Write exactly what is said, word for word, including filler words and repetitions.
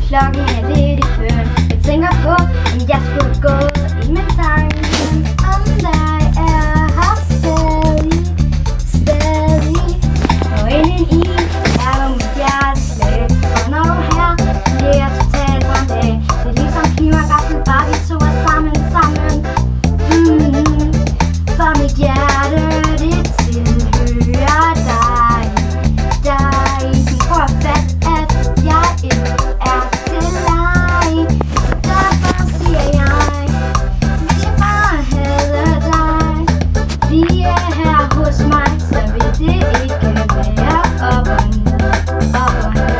klokken er lidt i før. Jeg tænker på, om jeg skulle gå i min tanken. Om dig er her stadig, stadig. Og inden i er der mit hjerteslag. Og når du her bliver totalt brændt af. Det er ligesom knivergaffel, bare vi to er sammen, sammen. Mm-hmm. For mit hjerte, det tilhører dig, dig. Du tror fat, at jeg ikke er til dig. Så derfor siger jeg, hvis jeg bare havde dig lige her hos mig, så vil det ikke være op og ned, op og ned.